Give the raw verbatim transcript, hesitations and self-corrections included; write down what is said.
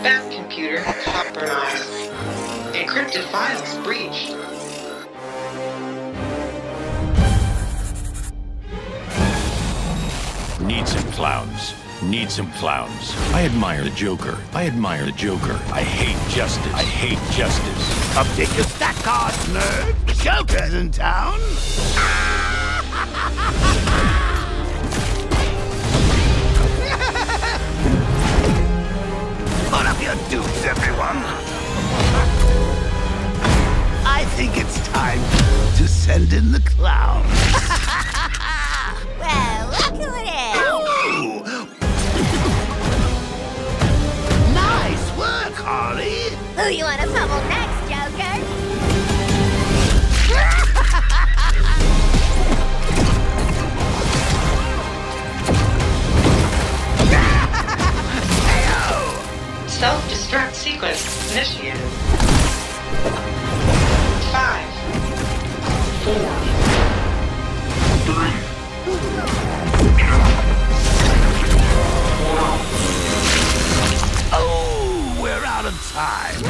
Bat computer compromised. Encrypted files breached. Need some clowns. Need some clowns. I admire the Joker. I admire the Joker. I hate justice. I hate justice. Update your stat cards, nerd. The Joker's in town. Put up your dukes, everyone. I think it's time to send in the clown. Well, look who it is. Ooh. Nice work, Harley. Who you want to pummel next, Joker? Self-destruct sequence initiated. Five, four, three, Oh, we're out of time.